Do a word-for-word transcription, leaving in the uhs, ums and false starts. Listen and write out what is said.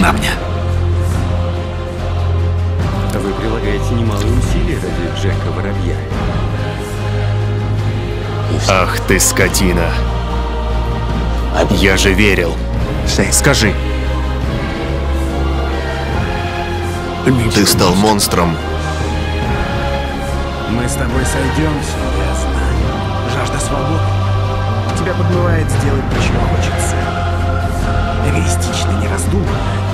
нужна мне. Вы прилагаете немалые усилия ради Джека Воробья. Ах ты, скотина. Я же верил. Скажи. Ты стал монстром. Мы с тобой сойдемся, я знаю. Жажда свободы тебя подмывает сделать то, чего хочется. Эгоистично, не раздумывая.